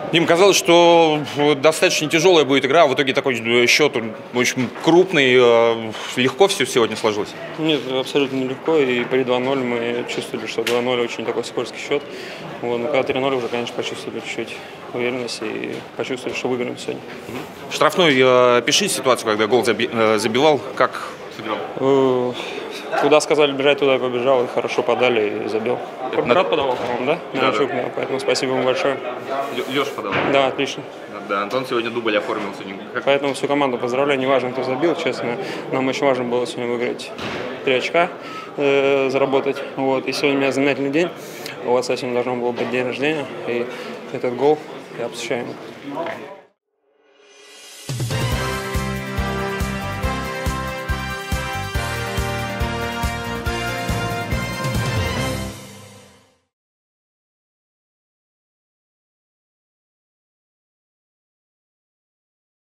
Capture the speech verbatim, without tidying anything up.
Им казалось, что достаточно тяжелая будет игра, а в итоге такой счет очень крупный. Легко все сегодня сложилось? Нет, абсолютно нелегко. И при два ноль мы чувствовали, что два ноль очень такой скользкий счет. Вот. Но когда три ноль уже, конечно, почувствовали чуть-чуть уверенность и почувствовали, что выиграем сегодня. Штрафной, пиши ситуацию, когда гол забивал, как сыграл? Куда сказали бежать, туда и побежал, и хорошо подали, и забил. Брат подавал, по-моему, да? Да, Миранчук, да. да, поэтому спасибо ему большое. Леша подавал? Да, отлично. Да, Антон сегодня дубль оформил. Как... Поэтому всю команду поздравляю, неважно, кто забил, честно. Нам очень важно было сегодня выиграть три очка, э, заработать. Вот. И сегодня у меня знаменательный день. У отца сегодня должно было быть день рождения, и этот гол я посвящаю ему.